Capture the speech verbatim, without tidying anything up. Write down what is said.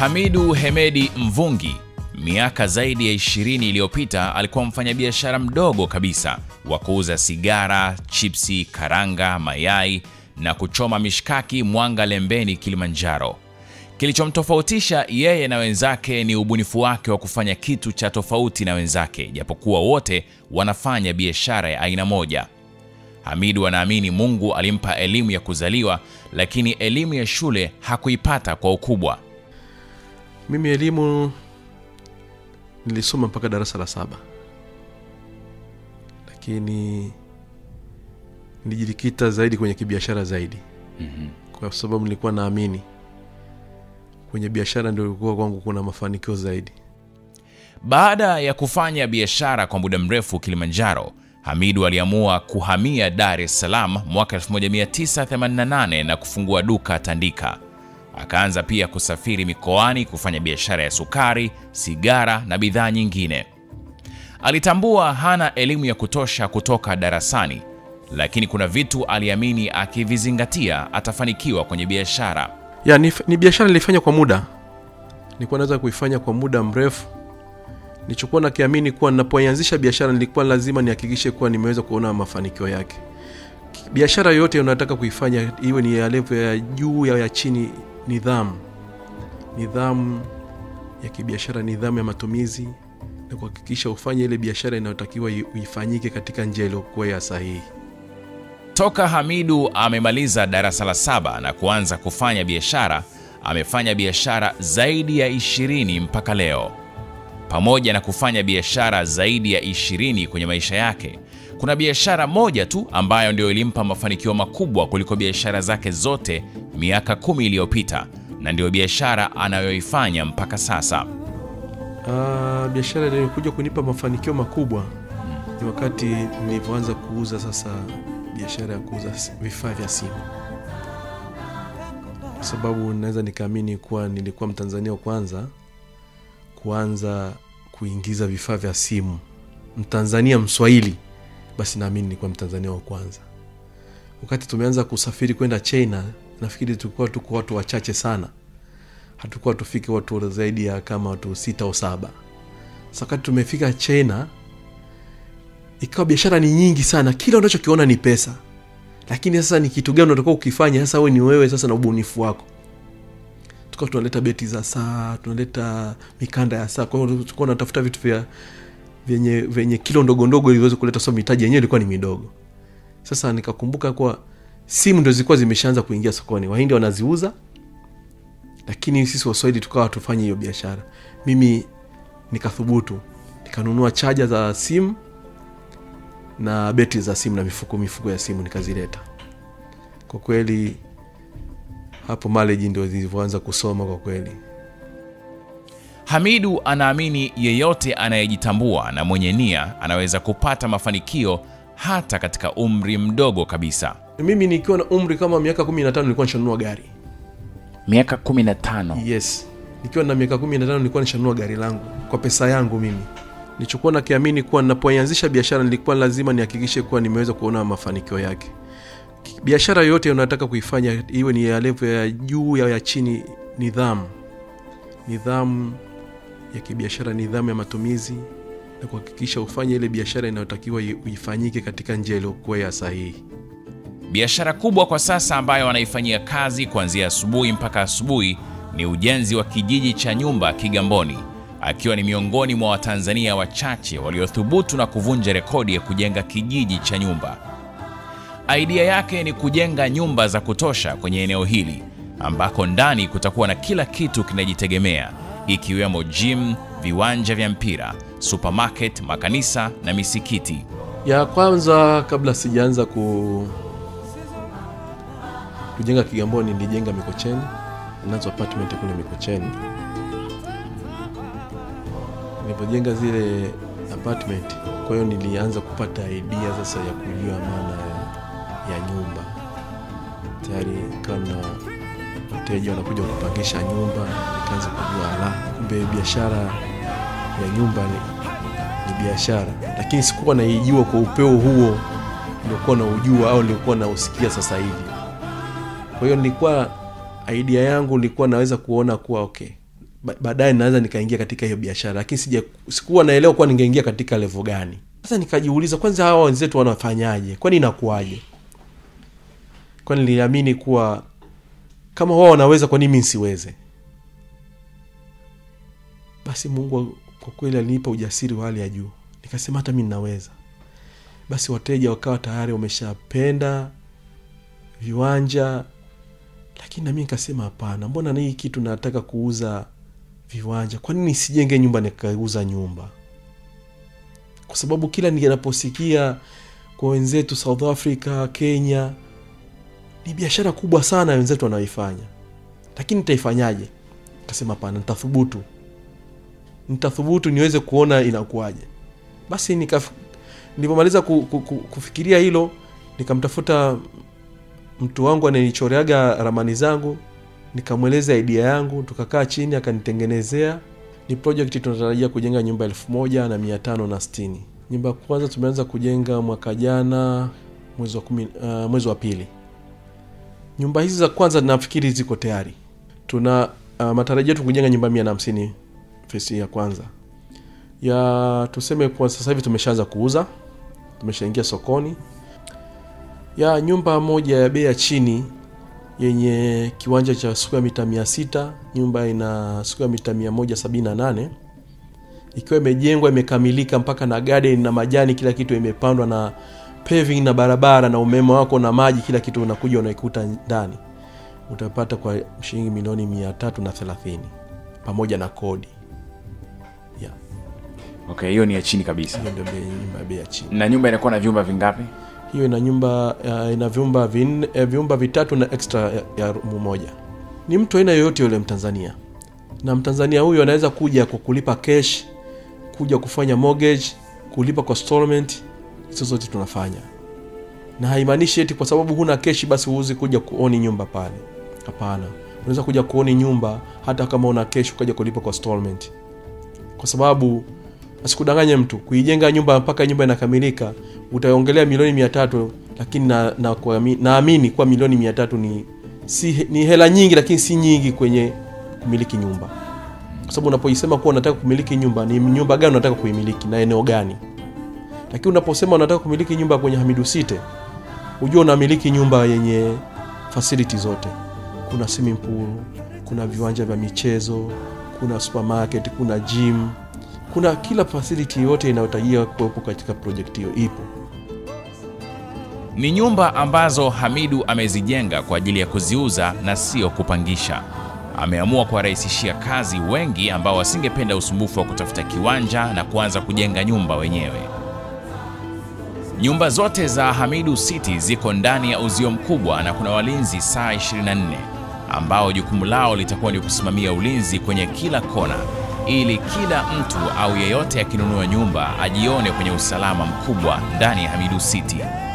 Hamidu Hemedi Mvungi, miaka zaidi ya ishirini iliyopita alikuwa mfanyabiashara mdogo kabisa wa kuuza sigara, chipsi, karanga, mayai na kuchoma mishkaki Mwanga Lembeni, Kilimanjaro. Kilichomtofautisha yeye na wenzake ni ubunifu wake wa kufanya kitu cha tofauti na wenzake, japokuwa wote wanafanya biashara ya aina moja. Hamidu anaamini Mungu alimpa elimu ya kuzaliwa, lakini elimu ya shule hakuipata kwa ukubwa. Mimi elimu nilisoma mpaka darasa la saba. Lakini nilijikita zaidi kwenye kibiashara zaidi. Mm-hmm. Kwa sababu nilikuwa naamini kwenye biashara ndio ilikuwa kwangu kuna mafanikio zaidi. Baada ya kufanya biashara kwa muda mrefu Kilimanjaro, Hamidu aliamua kuhamia Dar es Salaam mwaka elfu moja mia tisa themanini na nane na kufungua duka Tandika. Akaanza pia kusafiri mikoani kufanya biashara ya sukari, sigara na bidhaa nyingine. Alitambua hana elimu ya kutosha kutoka darasani, lakini kuna vitu aliamini akivizingatia atafanikiwa kwenye biashara. Ya ni, ni biashara nilifanya kwa muda. Nilikuwa naweza kuifanya kwa muda mrefu. Nilichokuwa nakiamini kuwa ninapoanzisha biashara nilikuwa lazima nihakikishe kuwa nimeweza kuona mafanikio yake. Biashara yote unataka kuifanya iwe ni ya level ya juu ya, ya chini, nidhamu. Nidhamu ya kibiashara, nidhamu ya matumizi na kuhakikisha ufanye ile biashara inayotakiwa uifanyike katika njia iliyokuwa ya sahihi. Toka Hamidu amemaliza darasa la saba na kuanza kufanya biashara, amefanya biashara zaidi ya ishirini mpaka leo. Pamoja na kufanya biashara zaidi ya ishirini kwenye maisha yake, kuna biashara moja tu ambayo ndio ilimpa mafanikio makubwa kuliko biashara zake zote miaka kumi iliyopita, na ndio biashara anayoifanya mpaka sasa. Ah, biashara iliyokuja kunipa mafanikio makubwa hmm. ni wakati nilipoanza kuuza sasa biashara ya kuuza vifaa vya simu. Kwa sababu naweza nikaamini kuwa nilikuwa Mtanzania wa kwanza kuanza kuingiza vifaa vya simu. Mtanzania Mswahili, basi naamini nilikuwa Mtanzania wa kwanza. Wakati tumeanza kusafiri kwenda China, nafikiri tulikuwa tuko watu wachache sana. Hatukuwa tufike watu zaidi ya kama watu sita au saba. Sasa wakati tumefika China, ikawa biashara ni nyingi sana, kila unachokiona ni pesa. Lakini sasa ni kitu gani unataka ukifanya? Sasa wewe ni wewe sasa na ubunifu wako. Tukao tunaleta beti za saa, tunaleta mikanda ya saa. Kwa hiyo tulikuwa tunatafuta vitu vya vyenye vyenye kilo ndogo ndogo ili viweze kuleta, sababu mitaji yenyewe ilikuwa ni midogo. Sasa nikakumbuka kwa simu ndio zilikuwa zimeshaanza kuingia sokoni. Wahindi wanaziuza, lakini sisi Waswahili tukawa tufanye hiyo biashara. Mimi nikathubutu, nikanunua chaja za simu na beti za simu na mifuko mifuko ya simu nikazileta. Kwa kweli hapo mileage ndio zilianza kusoma kwa kweli. Hamidu anaamini yeyote anayejitambua na mwenye nia anaweza kupata mafanikio hata katika umri mdogo kabisa. Mimi nikiwa na umri kama miaka kumi na tano nilikuwa nishanunua gari. Miaka kumi na tano? Yes. Nikiwa na miaka kumi na tano nilikuwa nishanunua gari langu kwa pesa yangu mimi. Nilichokuwa nakiamini kuwa ninapoanzisha biashara nilikuwa lazima nihakikishe kuwa nimeweza kuona mafanikio yake. Biashara yote unataka kuifanya iwe ni ya level ya juu ya, ya chini, nidhamu. Nidhamu ya kibiashara, nidhamu ya matumizi na kuhakikisha ufanye ile biashara inayotakiwa uifanyike katika njia iliyokuwa ya sahihi. Biashara kubwa kwa sasa ambayo wanaifanyia kazi kuanzia asubuhi mpaka asubuhi ni ujenzi wa kijiji cha nyumba Kigamboni, akiwa ni miongoni mwa Watanzania wachache waliothubutu na kuvunja rekodi ya kujenga kijiji cha nyumba. Idea yake ni kujenga nyumba za kutosha kwenye eneo hili ambako ndani kutakuwa na kila kitu kinajitegemea, ikiwemo gym, viwanja vya mpira, supermarket, makanisa na misikiti. Ya kwanza kabla sijaanza ku kujenga Kigamboni nilijenga Mikocheni, nazo apartment kule Mikocheni. Nilipojenga zile apartment, kwa hiyo nilianza kupata idea sasa ya kujua maana ya, ya nyumba. Tayari kana wateja wanakuja kupangisha nyumba, nikaanza kujua ala, kumbe biashara ya nyumba ni, ni biashara. Lakini sikuwa naijua kwa upeo huo nilikuwa na ujua au nilikuwa na usikia sasa hivi. Kwa hiyo nilikuwa idea yangu nilikuwa naweza kuona kuwa okay, baadaye naweza nikaingia katika hiyo biashara, lakini sija sikuwa naelewa kwa ningeingia katika level gani. Sasa nikajiuliza, kwanza hawa wenzetu wanafanyaje? Kwani inakuaje? Kwani niliamini kuwa kama wao wanaweza, kwa nini mimi siweze? Basi Mungu kwa kweli alinipa ujasiri wa hali ya juu. Nikasema hata mimi ninaweza. Basi wateja wakawa tayari wameshapenda viwanja, lakini na mimi nikasema hapana, mbona na hii kitu nataka kuuza viwanja, kwa nini nisijenge nyumba nikauza nyumba? Kwa sababu kila ninaposikia kwa wenzetu South Africa, Kenya, ni biashara kubwa sana wenzetu wanaoifanya, lakini nitaifanyaje? Nikasema hapana, nitathubutu. Nitathubutu niweze kuona inakuaje. Basi nikaf nilipomaliza ku, ku, ku, kufikiria hilo, nikamtafuta mtu wangu ananichoreaga ramani zangu, nikamweleza idea yangu, tukakaa chini akanitengenezea. Ni project tunatarajia kujenga nyumba elfu moja na mia tano na sitini. Nyumba kwanza tumeanza kujenga mwaka jana mwezi wa kumi, uh, mwezi wa pili. Nyumba hizi za kwanza nafikiri ziko tayari. Tuna uh, matarajio yetu kujenga nyumba mia na hamsini fesi ya kwanza. Ya tuseme kwa sasa hivi tumeshaanza kuuza. Tumeshaingia sokoni. Ya nyumba moja ya bei ya chini yenye kiwanja cha square mita mia sita, nyumba ina square mita mia moja sabini na nane. Ikiwa imejengwa imekamilika mpaka na garden na majani, kila kitu imepandwa na paving na barabara na umeme wako na maji, kila kitu unakuja unaikuta ndani. Utapata kwa shilingi milioni mia tatu na thelathini pamoja na kodi. Yeah. Okay, hiyo ni ya chini kabisa. Hiyo ndio bei ya chini. Na nyumba inakuwa na vyumba vingapi? Hiyo ina nyumba uh, ina vyumba vinne, uh, vyumba vitatu na extra ya, ya room moja. Ni mtu aina yoyote yule Mtanzania. Na Mtanzania huyo anaweza kuja kwa kulipa cash, kuja kufanya mortgage, kulipa kwa installment, hizo zote tunafanya. Na haimaanishi eti kwa sababu huna cash basi huwezi kuja kuoni nyumba pale. Hapana. Unaweza kuja kuoni nyumba hata kama una cash ukaja kulipa kwa installment. Kwa sababu asikudanganye mtu, kuijenga nyumba mpaka nyumba inakamilika utaongelea milioni mia tatu, lakini na na naamini kwa milioni mia tatu ni si ni hela nyingi, lakini si nyingi kwenye kumiliki nyumba. Kwa sababu unapoisema kuwa unataka kumiliki nyumba, ni nyumba gani unataka kuimiliki na eneo gani? Lakini unaposema unataka kumiliki nyumba kwenye Hamidu City, unajua unamiliki nyumba yenye facility zote. Kuna swimming pool, kuna viwanja vya michezo, kuna supermarket, kuna gym, kuna kila facility yote inayotajia kuwepo katika project hiyo ipo. Ni nyumba ambazo Hamidu amezijenga kwa ajili ya kuziuza na sio kupangisha. Ameamua kuwarahisishia kazi wengi ambao wasingependa usumbufu wa kutafuta kiwanja na kuanza kujenga nyumba wenyewe. Nyumba zote za Hamidu City ziko ndani ya uzio mkubwa na kuna walinzi saa ishirini na nne ambao jukumu lao litakuwa ni kusimamia ulinzi kwenye kila kona, ili kila mtu au yeyote akinunua nyumba ajione kwenye usalama mkubwa ndani ya Hamidu City.